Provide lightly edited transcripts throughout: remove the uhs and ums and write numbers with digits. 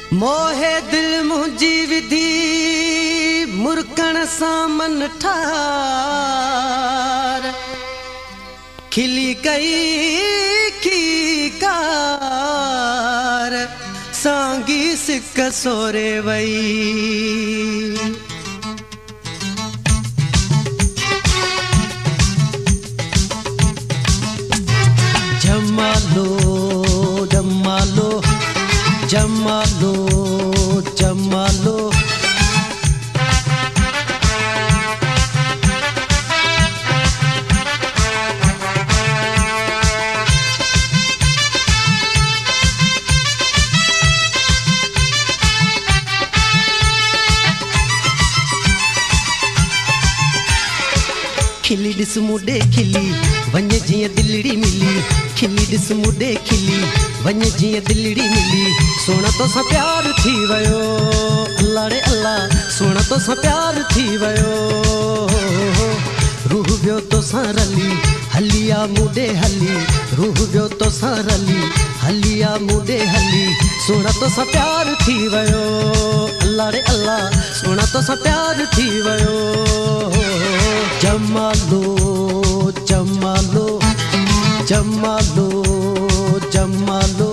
मोहे दिल मुंहिंजी विधि मुरकण सां मन ठार खिली कई खीकार सांगी सिक सोरे वई जमालो जमालो जमालो जमालो खिली दिस मुडे खिली वञे जीअं दिलड़ी मिली खिली दिस मुडे खिली वञे जीअं दिलड़ी मिली सोना तोसां प्यार थी वियो अल्लाह रे अल्लाह सोना तोसां प्यार थी वियो रूह वियो तोसां रली हलिया मुडे हली रूह वियो तोसां रली हलिया मुडे हली सोना तोसां प्यार थी वियो अल्लाह रे अल्लाह सोना तोसां प्यार थी वियो जमालो जमालो जमालो जमालो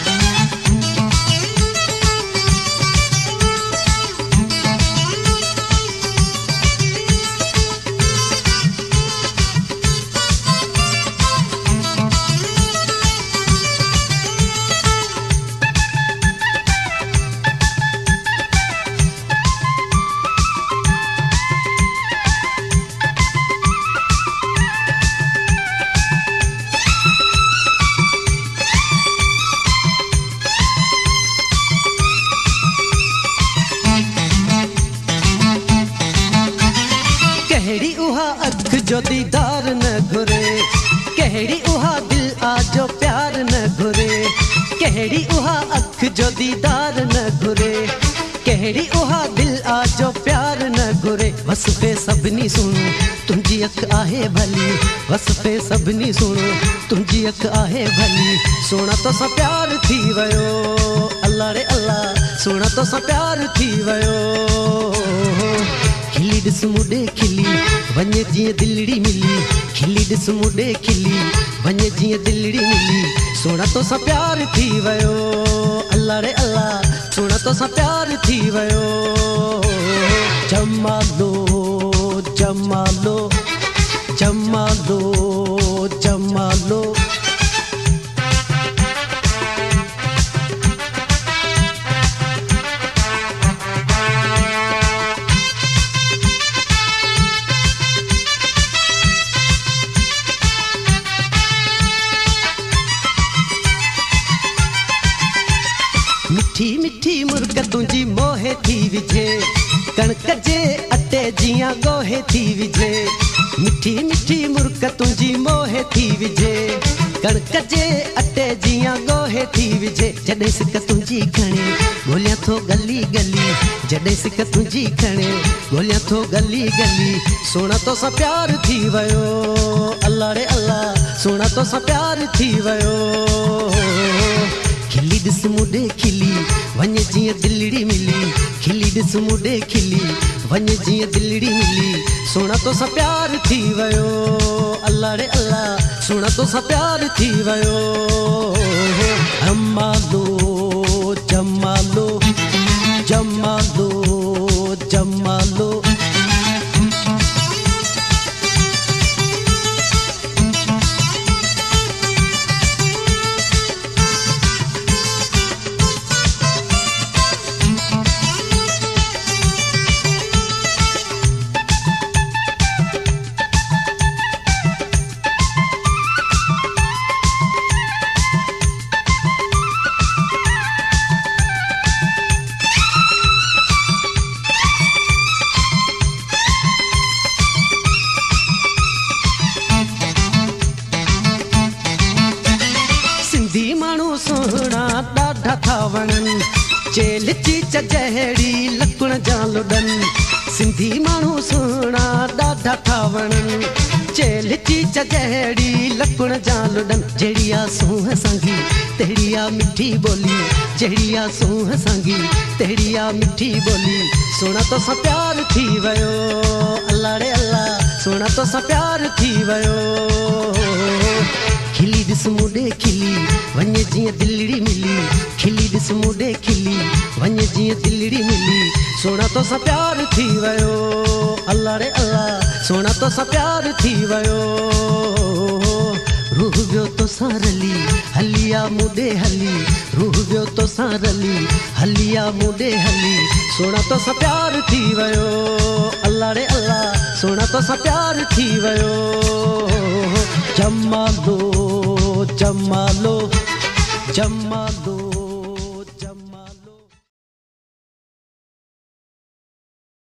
कहड़ी उहा अख जो दीदार न घुरे कहड़ी उहा दिल आजो प्यार न घुरे कहड़ी उहा अख जो दीदार न घुरे कहड़ी उहा दिल आजो प्यार न घुरे वस पे सभनी सुनो तुंहिंजी अख आहे भली वस पे सभनी सुनो तुंहिंजी अख आहे भली सोना तोसां प्यार थी वियो अल्लाह रे अल्लाह सोना तोसां प्यार थी वियो खिली दिस मुडे खिली वञे जीअं दिलड़ी मिली खिली दिस मुडे खिली वञे जीअं दिलड़ी मिली सोना तोसां प्यार थी वियो अल्लाह रे अल्लाह सोना तोसां प्यार थी वियो जमालो जमालो जमालो जमालो मिठी मिठी मुर्ग तुंहिंजी मोहे थी विझे कणक जे अटे जियां गोहे थी विझे मिठी मिठी मुर्ग तुंहिंजी मोहे थी विझे कणक जे अटे जियां गोहे थी विझे जॾहिं सिक तुंहिंजी खणे ॻोल्हियां थो गली गली जॾहिं सिक तुंहिंजी खणे ॻोल्हियां थो गली गली सोना तोसां प्यार थी वियो अल्लाह रे अल्लाह सोना तोसां प्यार थी वियो खिली दिस मुडे खिली वञे जीअं दिलड़ी मिली खिली दिस मुडे खिली वञे जीअं दिलड़ी मिली सोना तोसां प्यार थी वियो अल्लाह रे अल्लाह सोना तोसां प्यार थी वियो जमालो जमालो जमालो जमालो सोहणा ॾाढा था वणनि चेल चीच जहिड़ी लकुण जा लुॾनि सिंधी माण्हू सोहणा ॾाढा था वणनि जेल चीच जहड़ी लकुण जालुडन जड़िया सूह संगी तेड़िया मिठी बोली जड़िया सूह संगी तेड़िया मिठी बोली सोना तो सा प्यार थी वयो अल्लाह रे अल्लाह सोना तो सा प्यार थी वयो खिली दिस मुडे खिली वञे जीअं दिलड़ी मिली खिली दिस मुडे खिली वञे जीअं दिलड़ी मिली सोना तो सा प्यार थी वयो अल्लाह रे अल्लाह सोना तो सा प्यार थी वयो रूह वियो तो सा रली हलिया मुडे हली रूह वियो तो सा रली हलिया मुडे हली सोना तो सा प्यार थी वयो अल्लाह रे अल्लाह सोना तो सा प्यार थी वयो जमालो जमालो जमालो